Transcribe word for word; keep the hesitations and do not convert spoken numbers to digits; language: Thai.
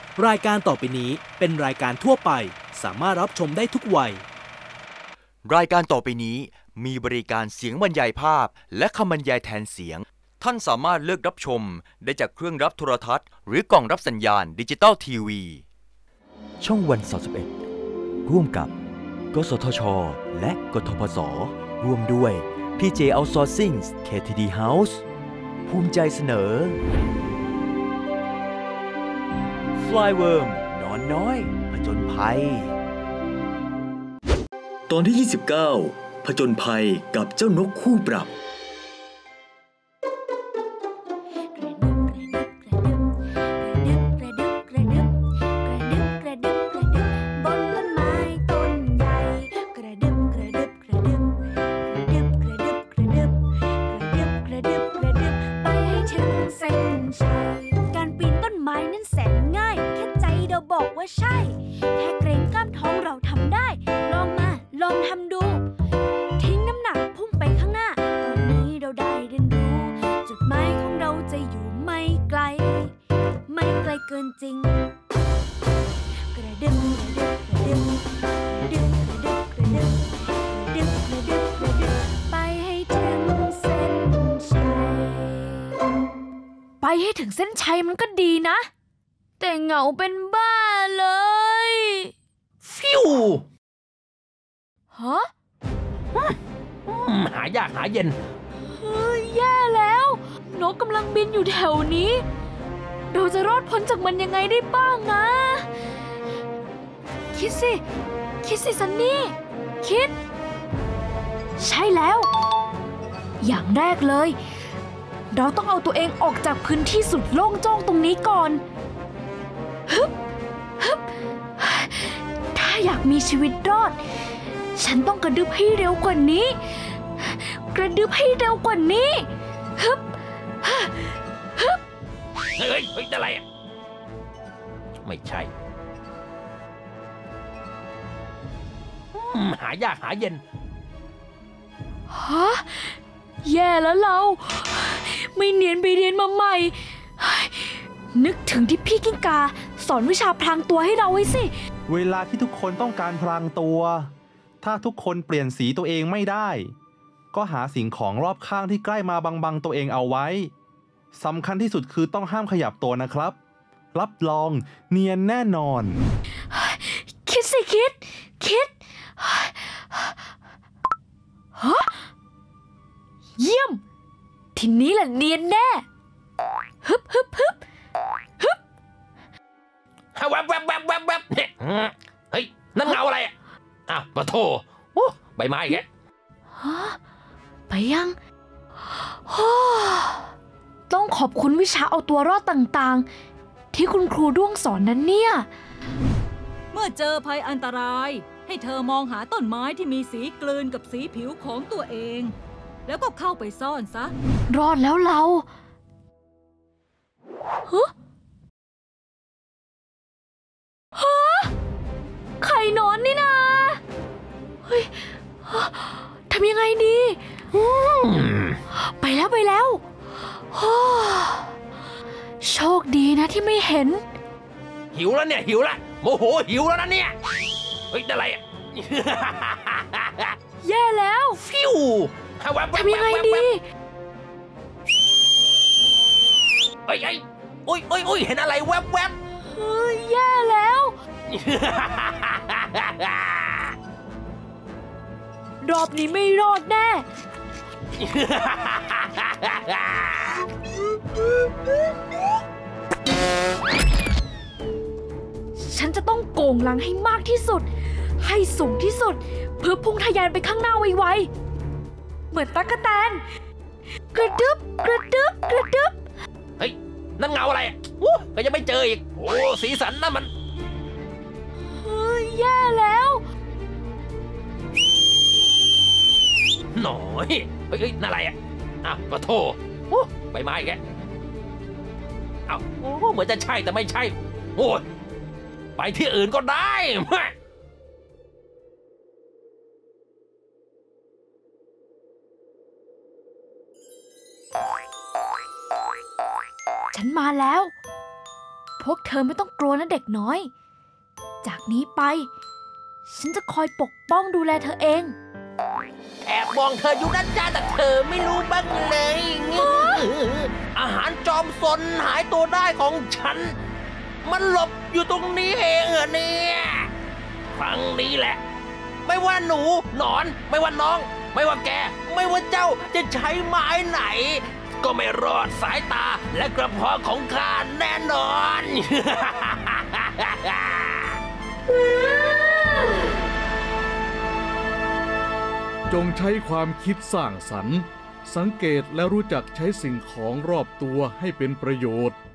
รายการต่อไปนี้เป็นรายการทั่วไปสามารถรับชมได้ทุกวัยรายการต่อไปนี้มีบริการเสียงบรรยายภาพและคำบรรยายแทนเสียงท่านสามารถเลือกรับชมได้จากเครื่องรับโทรทัศน์หรือกล่องรับสัญญาณดิจิตอลทีวีช่องวันสามสิบเอ็ดร่วมกับกสทชและกทพสร่วมด้วย พี เจ Outsourcing เค ที ดี House ภูมิใจเสนอ Flyworm นอนน้อยผจญภัยตอนที่ยี่สิบเก้าผจญภัยกับเจ้านกคู่ปรับว่าใช่แค่เกรงกล้ามท้องเราทำได้ลองมาลองทำดูทิ้งน้ำหนักพุ่งไปข้างหน้าตอนนี้เราได้เรียนรู้จุดหมายของเราจะอยู่ไม่ไกลไม่ไกลเกินจริงกระดึ๊บกระดึ๊บกระดึ๊บกระดึ๊บกระดึ๊บกระดึ๊บกระดึ๊บกระดึ๊บไปให้ถึงเส้นชัยไปให้ถึงเส้นชัยมันก็ดีนะแต่เหงาเป็นบ้าเลยฟิวฮะหายากหาเย็นเฮ้ยแย่แล้วนกกำลังบินอยู่แถวนี้เราจะรอดพ้นจากมันยังไงได้บ้างนะคิดสิคิดสิซันนี่คิดใช่แล้วอย่างแรกเลยเราต้องเอาตัวเองออกจากพื้นที่สุดโล่งโจ้งตรงนี้ก่อนฮึบฮึบถ้าอยากมีชีวิตรอดฉันต้องกระดึ๊บให้เร็วกว่านี้กระดึ๊บให้เร็วกว่านี้ฮึบฮึบเฮ้ยเฮ้ยอะไรอ่ะไม่ใช่หายากหาเย็นฮะแย่แล้วเราไม่เนียนไปเรียนมาใหม่นึกถึงที่พี่กิ้งกาสอนวิชาพรางตัวให้เราไว้สิเวลาที่ทุกคนต้องการพรางตัวถ้าทุกคนเปลี่ยนสีตัวเองไม่ได้ก็หาสิ่งของรอบข้างที่ใกล้มาบังๆตัวเองเอาไว้สำคัญที่สุดคือต้องห้ามขยับตัวนะครับรับรองเนียนแน่นอนคิดสิคิดคิดฮะเยี่ยมทีนี้แหละเนียนแน่ฮึบฮึบฮึบฮึบแวบแวบแวบแวบแวบเนี่ยเฮ้ยนั่นเงาอะไรอ่ะอ้าวปะโถใบไม้แกฮะไปยังต้องขอบคุณวิชาเอาตัวรอดต่างๆที่คุณครูด้วงสอนนั้นเนี่ยเมื่อเจอภัยอันตรายให้เธอมองหาต้นไม้ที่มีสีกลืนกับสีผิวของตัวเองแล้วก็เข้าไปซ่อนซะรอดแล้วเราฮะฮะไข่นอนนี่นะเฮ้ยทำยังไงดีไปแล้วไปแล้วโชคดีนะที่ไม่เห็นหิวแล้วเนี่ยหิวแล้วโมโหหิวแล้วนะเนี่ยเฮ้ยอะไรอ่ะแย่แล้วฟิวทำยังไงดีเอ้ยเอ้ยโอ้ยโอ้ยโอ้ยเห็นอะไรแวบแวบเฮ้ยแย่แล้วรอบนี้ไม่รอดแน่ฉันจะต้องโก่งหลังให้มากที่สุดให้สูงที่สุดเพื่อพุ่งทะยานไปข้างหน้าไวๆเหมือนตั๊กแตนกระดึ๊บกระดึ๊บกระดึ๊บเฮ้ยนั่นเงาอะไรอ่ะโอ้ก็ยังไม่เจออีกโอ้สีสันนะมันเฮ้ยแย่แล้วหน่อยเฮ้ยนั่นอะไรอ่ะอ้าวปะโถโอ้ใบไม้แกอ้าวโอ้เหมือนจะใช่แต่ไม่ใช่โอ้ยไปที่อื่นก็ได้ฉันมาแล้วพวกเธอไม่ต้องกลัวนะเด็กน้อยจากนี้ไปฉันจะคอยปกป้องดูแลเธอเองแอบมองเธออยู่นั่นจ้าแต่เธอไม่รู้บ้างเลยอาหารจอมซนหายตัวได้ของฉันมันหลบอยู่ตรงนี้เองเหรอเนี่ยครั้งนี้แหละไม่ว่าหนูหนอนไม่ว่าน้องไม่ว่าแกไม่ว่าเจ้าจะใช้ไม้ไหนก็ไม่รอดสายตาและกระเพาะของข้าแน่นอนจงใช้ความคิดสร้างสรรค์สังเกตและรู้จักใช้สิ่งของรอบตัวให้เป็นประโยชน์